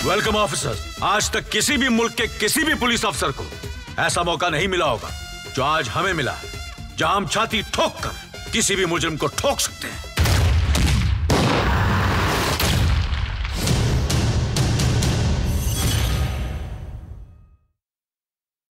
Welcome officer. आज तक किसी भी मुल्क के किसी भी पुलिस अफसर को ऐसा मौका नहीं मिला होगा जो आज हमें मिला है, जहां हम छाती ठोक कर किसी भी मुजरिम को ठोक सकते हैं।